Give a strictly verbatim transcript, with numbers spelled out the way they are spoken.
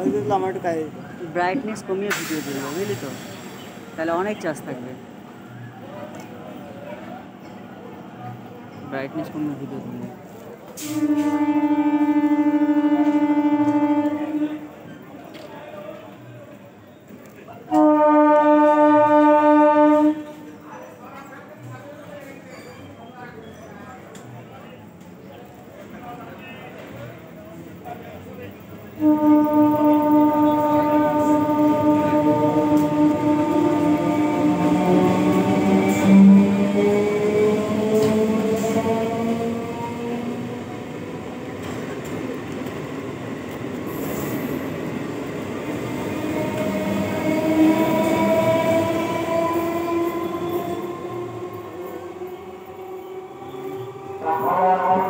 দিলে আমার একটু ব্রাইটনেস কমিয়ে ভিডিও দিল, বুঝলি তো, তাহলে অনেক চার্জ থাকবে। ব্রাইটনেস কমিয়ে ভিডিও দিলে Thank you.